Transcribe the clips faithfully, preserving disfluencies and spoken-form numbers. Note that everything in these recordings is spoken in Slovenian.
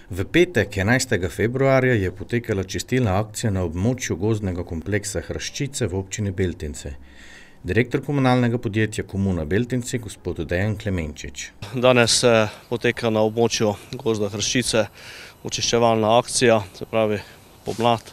V petek, enajstega februarja, je potekala čistilna akcija na območju gozdnega kompleksa Hrščice v občini Beltinci. Direktor komunalnega podjetja Komuna Beltinci, gospod Dejan Klemenčič. Danes se poteka na območju gozda Hrščice očiščevalna akcija, se pravi pomlad.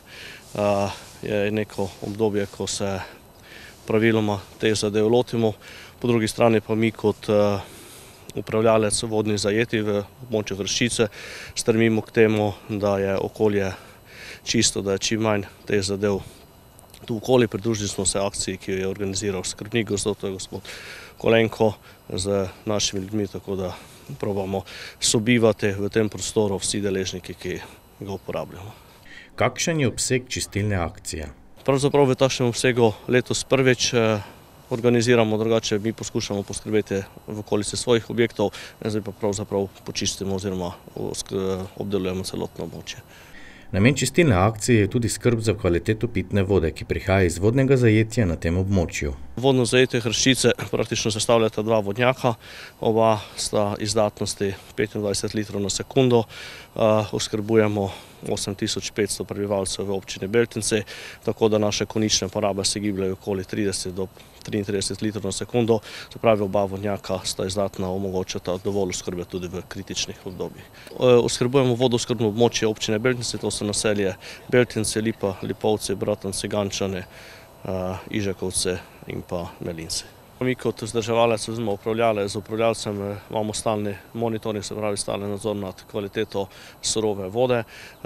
Je neko obdobje, ko se praviloma teh zadev lotimo, po drugi strani pa mi kot upravljalec vodnih zajetij v območju Hrščice stremimo k temu, da je okolje čisto, da je čim manj teh zadev tu okoli. Pridružili smo se akciji, ki jo je organiziral skrbnik gozdov, to je gospod Kolenko, z našimi ljudmi, tako da probamo sobivati v tem prostoru vsi deležniki, ki ga uporabljamo. Kakšen je obseg čistilne akcije? Pravzaprav v takšnem obsegu letos prvič organiziramo, drugače mi poskušamo poskrbeti v okolici svojih objektov, zdaj pa pravzaprav počistimo oziroma obdelujemo celotno območje. Namen čistilne akcije je tudi skrb za kvaliteto pitne vode, ki prihaja iz vodnega zajetja na tem območju. Vodno zajetje Hrščice praktično sestavljata dva vodnjaka, oba sta izdatnosti petindvajset litrov na sekundo, oskrbujemo osem tisoč petsto prebivalcev v občini Beltinci, tako da naše konične porabe se gibljajo okoli trideset do triintrideset litrov na sekundo, se pravi oba vodnjaka sta izdatna, omogočata dovolj oskrbe tudi v kritičnih obdobjih. Oskrbujemo vodooskrbno območje občine Beltinci, to so naselje Beltinci, Lipa, Lipovci, Bratanci, Gančane, Ižakovci in pa Melinci. Mi kot vzdrževalec oziroma upravljalec z upravljalcem imamo stalni monitoring, se pravi stalni nadzor nad kvaliteto surove vode.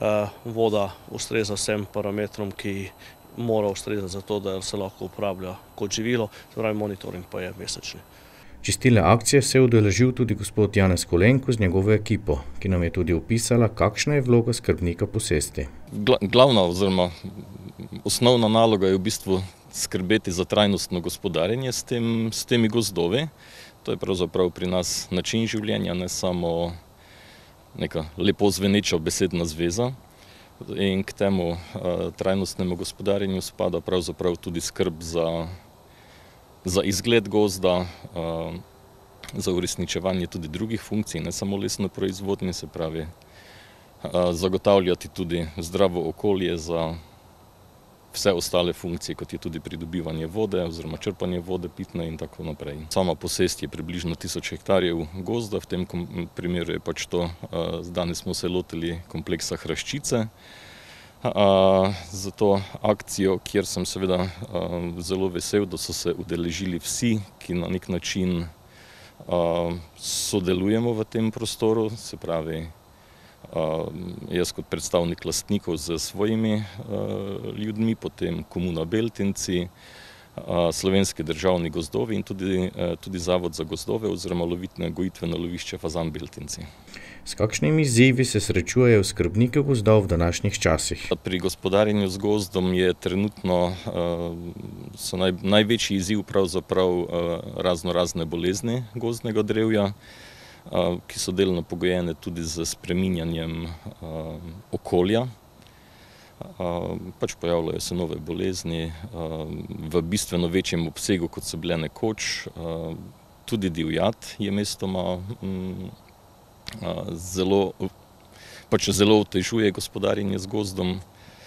Voda ustreza vsem parametrom, ki mora ustrezati za to, da se lahko uporablja kot živilo, se pravi monitoring pa je mesečni. Čistilne akcije se je udeležil tudi gospod Janez Kolenko z njegovo ekipo, ki nam je tudi opisala, kakšna je vloga skrbnika posesti. Glavna oziroma osnovna naloga je v bistvu skrbeti za trajnostno gospodarjenje s, tem, s temi gozdovi. To je pravzaprav pri nas način življenja, ne samo neka lepo zveneča besedna zveza. In k temu uh, trajnostnemu gospodarjenju spada pravzaprav tudi skrb za, za izgled gozda, uh, za uresničevanje tudi drugih funkcij, ne samo lesno proizvodnje, se pravi uh, zagotavljati tudi zdravo okolje za vse ostale funkcije, kot je tudi pridobivanje vode oziroma črpanje vode pitne in tako naprej. Sama posest je približno tisoč hektarjev gozda, v tem primeru je pač to, danes smo se lotili kompleksa Hrščice. Za to akcijo, kjer sem seveda zelo vesel, da so se udeležili vsi, ki na nek način sodelujemo v tem prostoru, se pravi jaz kot predstavnik lastnikov z svojimi ljudmi, potem Komuna Beltinci, Slovenski državni gozdovi in tudi, tudi Zavod za gozdove oziroma gojitveno lovišče Fazan Beltinci. S kakšnimi izzivi se srečujejo skrbniki gozdov v današnjih časih? Pri gospodarjenju z gozdom je trenutno so naj, največji izziv pravzaprav razno razne bolezni gozdnega drevja, ki so delno pogojene tudi z spreminjanjem okolja. Pač pojavljajo se nove bolezni v bistveno večjem obsegu, kot so bile nekoč. Tudi divjad je mestoma zelo, pač zelo otežuje gospodarjenje z gozdom.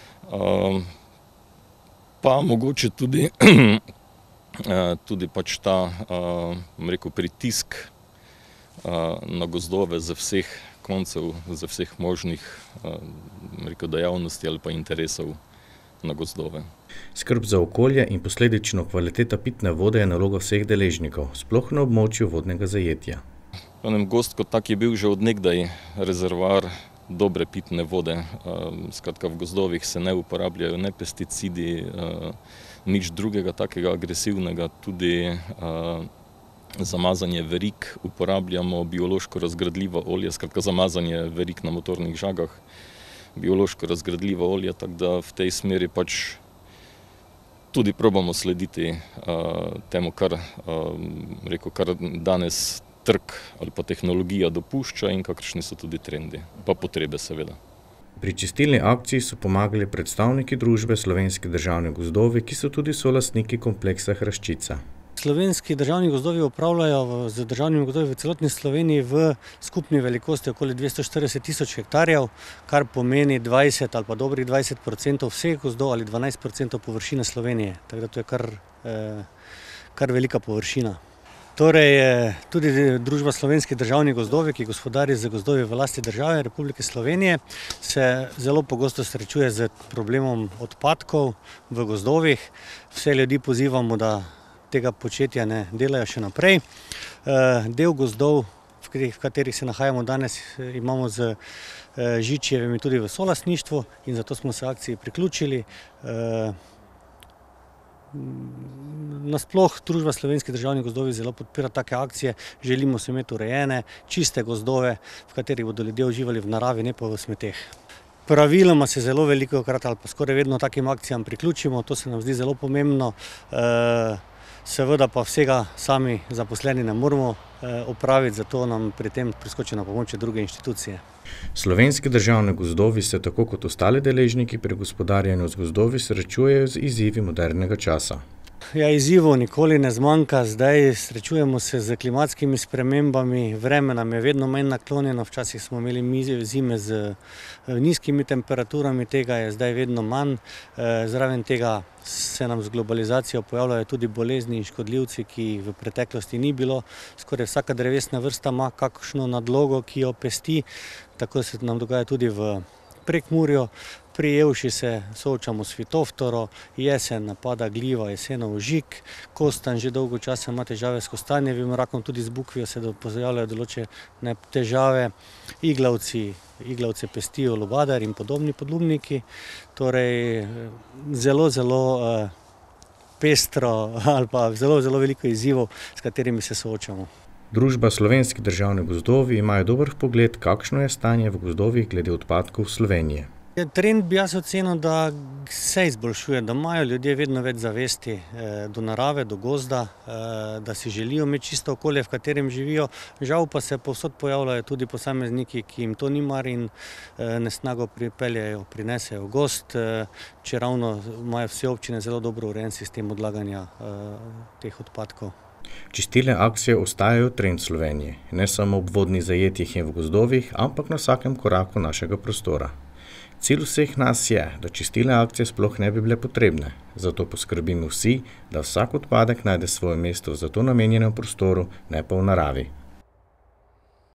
Pa mogoče tudi, tudi pač ta, bom rekel, pritisk na gozdove z vseh koncev, z vseh možnih rekel, dejavnosti ali pa interesov na gozdove. Skrb za okolje in posledično kvaliteta pitne vode je naloga vseh deležnikov, sploh na območju vodnega zajetja. Gozd kot tak je bil že od nekdaj rezervoar dobre pitne vode. Skratka, v gozdovih se ne uporabljajo ne pesticidi, nič drugega takega agresivnega, tudi za mazanje verig uporabljamo biološko razgradljiva olja, skratka za mazanje verig na motornih žagah, biološko razgradljiva olja, tako da v tej smeri pač tudi probamo slediti temu, kar, rekel, kar danes trg ali pa tehnologija dopušča in kakršni so tudi trendi, pa potrebe seveda. Pri čistilni akciji so pomagali predstavniki družbe Slovenski državni gozdovi, ki so tudi solastniki kompleksa Hrščica. Slovenski državni gozdovi upravljajo z državnimi gozdovi v celotni Sloveniji v skupni velikosti okoli dvesto štirideset tisoč hektarjev, kar pomeni dvajset ali pa dobrih dvajset procentov vseh gozdov ali dvanajst procentov površine Slovenije. Tako da to je kar, eh, kar velika površina. Torej, tudi družba Slovenski državni gozdovi, ki gospodari z gozdovi v lasti države Republike Slovenije, se zelo pogosto srečuje z problemom odpadkov v gozdovih. Vse ljudi pozivamo, da tega početja ne delajo še naprej. Del gozdov, v katerih se nahajamo danes, imamo z Žičjevimi tudi v solastništvu in zato smo se akciji priključili. Nasploh družba Slovenski državni gozdovi zelo podpira take akcije. Želimo se imeti urejene, čiste gozdove, v katerih bodo ljudje uživali v naravi, ne pa v smeteh. Praviloma se zelo velikokrat ali pa skoraj vedno takim akcijam priključimo, to se nam zdi zelo pomembno. Seveda pa vsega sami zaposleni ne moramo opraviti, zato nam pri tem priskočijo na pomoč druge inštitucije. Slovenski državni gozdovi se tako kot ostali deležniki pri gospodarjenju z gozdovi srečujejo z izzivi modernega časa. Ja, izzivov nikoli ne zmanjka, zdaj srečujemo se z klimatskimi spremembami, vreme nam je vedno manj naklonjeno, včasih smo imeli zime z nizkimi temperaturami, tega je zdaj vedno manj, zraven tega se nam z globalizacijo pojavljajo tudi bolezni in škodljivci, ki jih v preteklosti ni bilo. Skoraj vsaka drevesna vrsta ima kakšno nadlogo, ki jo pesti, tako se nam dogaja tudi v Prekmurju. Pri Jelši se soočamo s fitoftoro, jesen napada gljiva, jesenov žig, kostanj že dolgo časa ima težave s kostanjevim rakom, tudi z bukvijo se pojavljajo določene težave, iglavci, iglavce pestijo lubadar in podobni podlubniki. Torej, zelo, zelo pestro ali pa zelo, zelo veliko izzivov, s katerimi se soočamo. Družba Slovenski državni gozdovi imajo dober vpogled, kakšno je stanje v gozdovih glede odpadkov Slovenije. Trend bi jaz ocenil, da se izboljšuje, da imajo ljudje vedno več zavesti do narave, do gozda, da si želijo imeti čisto okolje, v katerem živijo. Žal pa se povsod pojavljajo tudi posamezniki, ki jim to ni mar in nesnago pripeljejo, prinesejo gozd, čeravno imajo vse občine zelo dobro urejen sistem odlaganja teh odpadkov. Čistilne akcije ostajajo trend Slovenije, ne samo ob vodnih zajetjih in v gozdovih, ampak na vsakem koraku našega prostora. Cilj vseh nas je, da čistilne akcije sploh ne bi bile potrebne, zato poskrbimo vsi, da vsak odpadek najde svoje mesto v za to namenjenem prostoru, ne pa v naravi.